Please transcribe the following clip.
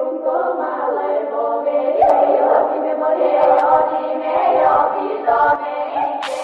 lungo male dove io ti memoria di me, io ti do me.